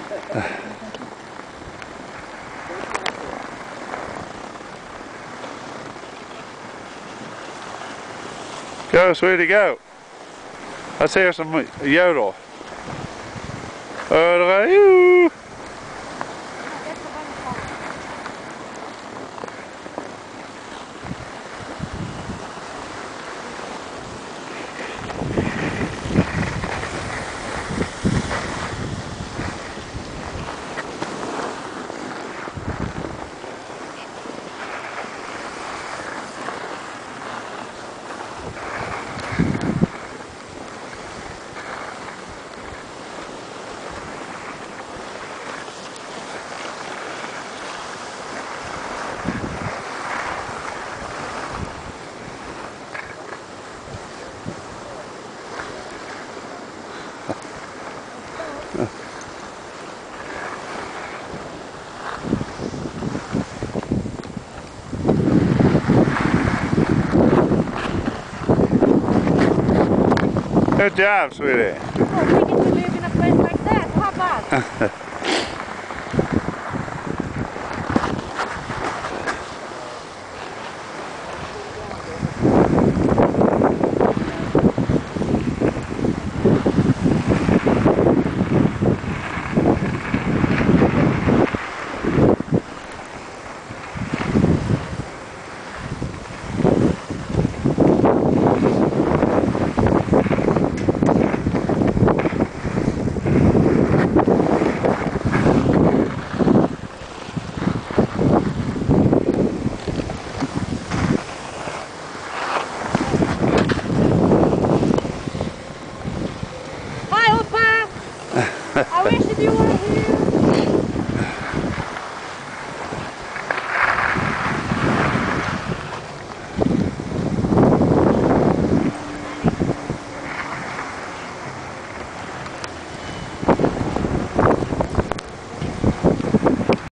Go, sweetie, go. Let's hear some yodel. Oh, good job, sweetie. Oh, we get to live in a place like that. How about? I wish you were here.